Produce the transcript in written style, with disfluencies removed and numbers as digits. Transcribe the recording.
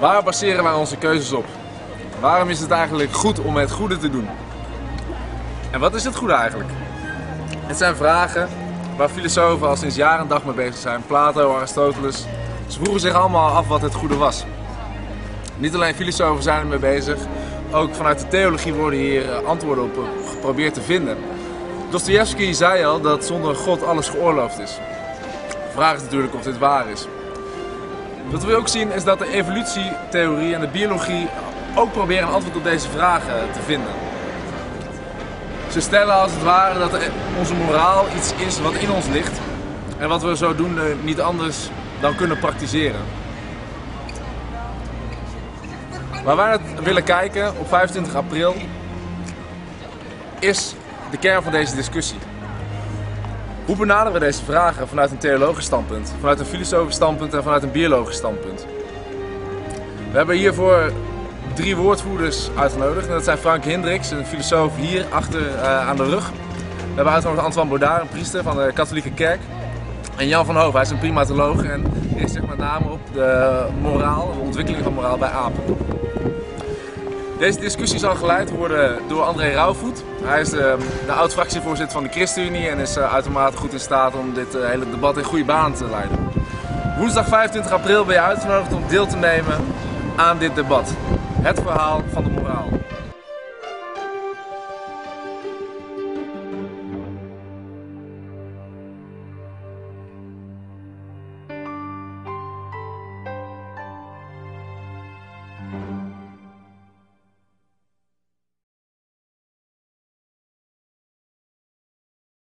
Waar baseren wij onze keuzes op? Waarom is het eigenlijk goed om het goede te doen? En wat is het goede eigenlijk? Het zijn vragen waar filosofen al sinds jaar en dag mee bezig zijn. Plato, Aristoteles. Ze vroegen zich allemaal af wat het goede was. Niet alleen filosofen zijn ermee bezig, ook vanuit de theologie worden hier antwoorden op geprobeerd te vinden. Dostojevski zei al dat zonder God alles geoorloofd is. De vraag is natuurlijk of dit waar is. Wat we ook zien is dat de evolutietheorie en de biologie ook proberen een antwoord op deze vragen te vinden. Ze stellen als het ware dat onze moraal iets is wat in ons ligt en wat we zodoende niet anders dan kunnen praktiseren. Waar wij naar willen kijken op 25 april is de kern van deze discussie. Hoe benaderen we deze vragen vanuit een theologisch standpunt, vanuit een filosofisch standpunt en vanuit een biologisch standpunt? We hebben hiervoor 3 woordvoerders uitgenodigd. En dat zijn Frank Hindriks, een filosoof hier achter aan de rug. We hebben uitgenodigd Antoine Baudard, een priester van de katholieke kerk. En Jan van Hoof, hij is een primatoloog en richt zich met name op de moraal, de ontwikkeling van moraal bij apen. Deze discussie zal geleid worden door André Rauwvoet. Hij is de oud-fractievoorzitter van de ChristenUnie en is uitermate goed in staat om dit hele debat in goede banen te leiden. Woensdag 25 april ben je uitgenodigd om deel te nemen aan dit debat. Het verhaal van de moraal.